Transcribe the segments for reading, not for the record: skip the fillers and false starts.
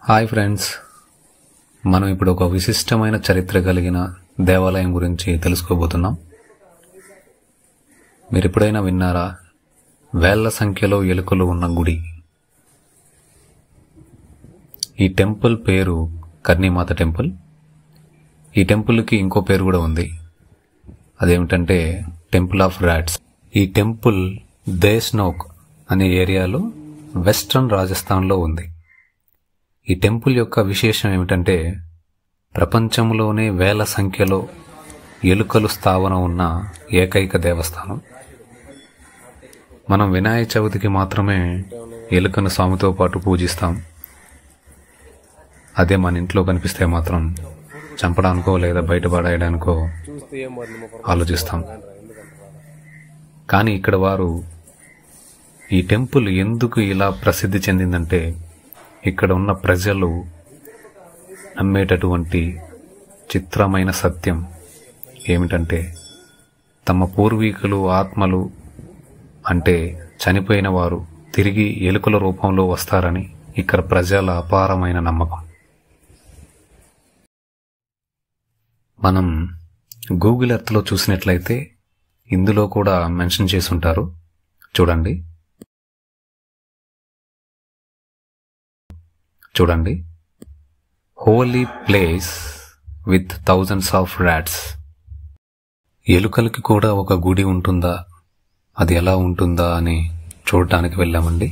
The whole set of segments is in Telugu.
హాయ్ ఫ్రెండ్స్, మనం ఇప్పుడు ఒక విశిష్టమైన చరిత్ర కలిగిన దేవాలయం గురించి తెలుసుకోబోతున్నాం. మీరు ఎప్పుడైనా విన్నారా? వేళ్ల సంఖ్యలో ఎలుకలు ఉన్న గుడి. ఈ టెంపుల్ పేరు కర్ణీమాత టెంపుల్. ఈ టెంపుల్కి ఇంకో పేరు కూడా ఉంది. అదేమిటంటే టెంపుల్ ఆఫ్ ర్యాట్స్. ఈ టెంపుల్ దేశ్నోక్ అనే ఏరియాలో వెస్ట్రన్ రాజస్థాన్లో ఉంది. ఈ టెంపుల్ యొక్క విశేషం ఏమిటంటే ప్రపంచంలోనే వేల సంఖ్యలో ఎలుకలు స్థావన ఉన్న ఏకైక దేవస్థానం. మనం వినాయక చవితికి మాత్రమే ఎలుకను స్వామితో పాటు పూజిస్తాం. అదే మన ఇంట్లో కనిపిస్తే మాత్రం చంపడానికో లేదా బయట పడేయడానికో ఆలోచిస్తాం. కానీ ఇక్కడ వారు ఈ టెంపుల్ ఎందుకు ఇలా ప్రసిద్ధి చెందిందంటే ఇక్కడ ఉన్న ప్రజలు నమ్మేటటువంటి చిత్రమైన సత్యం ఏమిటంటే తమ పూర్వీకులు ఆత్మలు అంటే చనిపోయిన వారు తిరిగి ఎలుకల రూపంలో వస్తారని ఇక్కడ ప్రజల అపారమైన నమ్మకం. మనం గూగుల్ ఎర్త్లో చూసినట్లయితే ఇందులో కూడా మెన్షన్ చేసి ఉంటారు. చూడండి, holy place with thousands of rats. ఎలుకలకి కూడా ఒక గుడి ఉంటుందా, అది ఎలా ఉంటుందా అని చూడటానికి వెళ్ళామండి.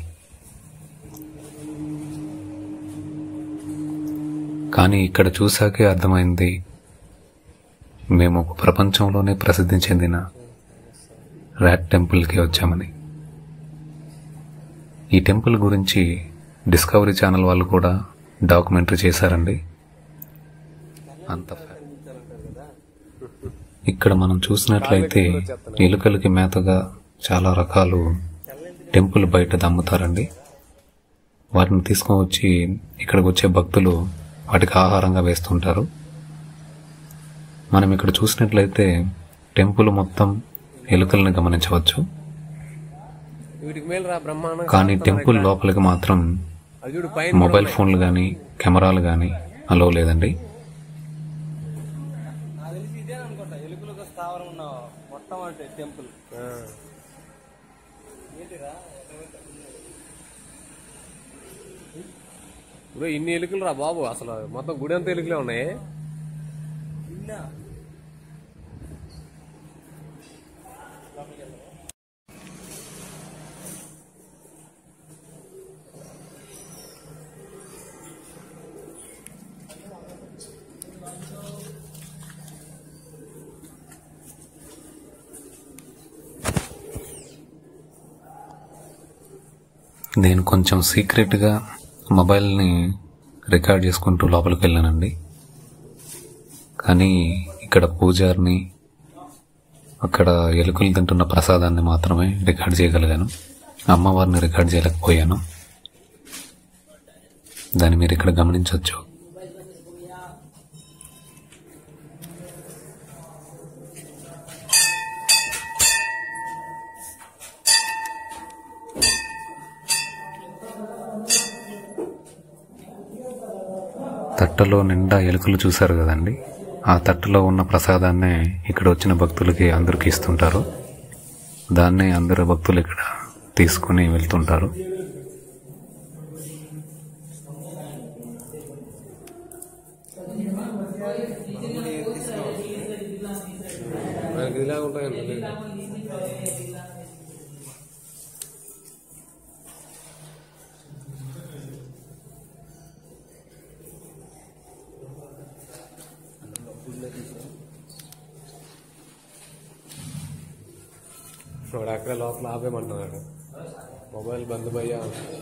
కానీ ఇక్కడ చూశాకే అర్థమైంది మేము ఒక ప్రపంచంలోనే ప్రసిద్ధి చెందిన ర్యాట్ టెంపుల్కి వచ్చామని. ఈ టెంపుల్ గురించి డిస్కవరీ ఛానల్ వాళ్ళు కూడా డాక్యుమెంటరీ చేశారండి. ఇక్కడ మనం చూసినట్లయితే ఎలుకలకి మేతగా చాలా రకాలు టెంపుల్ బయట అమ్ముతారండి. వాటిని తీసుకొని వచ్చి ఇక్కడికి వచ్చే భక్తులు వాటికి ఆహారంగా వేస్తుంటారు. మనం ఇక్కడ చూసినట్లయితే టెంపుల్ మొత్తం ఎలుకల్ని గమనించవచ్చు. కానీ టెంపుల్ లోపలికి మాత్రం మొబైల్ ఫోన్లు కానీ కెమెరాలు కానీ అలో లేదండి. ఇన్ని ఎలుకలు రా బాబు, అసలు మొత్తం గుడి అంతా ఎలుకలే ఉన్నాయి. నేను కొంచెం సీక్రెట్గా మొబైల్ని రికార్డ్ చేసుకుంటూ లోపలికి వెళ్ళానండి. కానీ ఇక్కడ పూజారిని, అక్కడ ఎలుకలు తింటున్న ప్రసాదాన్ని మాత్రమే రికార్డ్ చేయగలిగాను. అమ్మవారిని రికార్డ్ చేయలేకపోయాను. దాన్ని మీరు ఇక్కడ గమనించవచ్చు. తట్టలో నిండా ఎలుకలు చూశారు కదండి. ఆ తట్టలో ఉన్న ప్రసాదాన్నే ఇక్కడ వచ్చిన భక్తులకి అందరికీ ఇస్తుంటారు. దాన్నే అందరు భక్తులు ఇక్కడ తీసుకుని వెళ్తుంటారు. వాడు అక్కడ లోపల ఆపేయమంటున్నాడు. మొబైల్ బంద్ భయ్యా.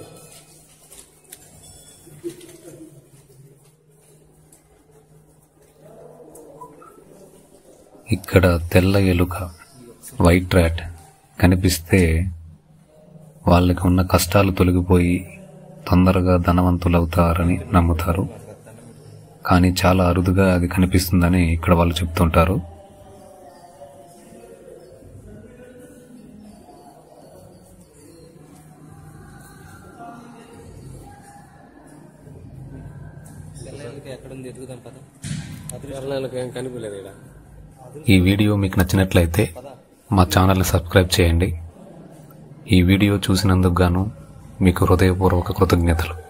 ఇక్కడ తెల్ల ఎలుక, వైట్ ర్యాట్ కనిపిస్తే వాళ్ళకి ఉన్న కష్టాలు తొలగిపోయి తొందరగా ధనవంతులవుతారని నమ్ముతారు. కానీ చాలా అరుదుగా అది కనిపిస్తుందని ఇక్కడ వాళ్ళు చెప్తుంటారు. ఎక్కడుంది ఎదుగుదాం పద. ఎర్రనాయలకు ఏం కనిపించలేదు ఇక్కడ. ఈ వీడియో మీకు నచ్చినట్లయితే మా ఛానల్ని సబ్స్క్రైబ్ చేయండి. ఈ వీడియో చూసినందుకు గాను మీకు హృదయపూర్వక కృతజ్ఞతలు.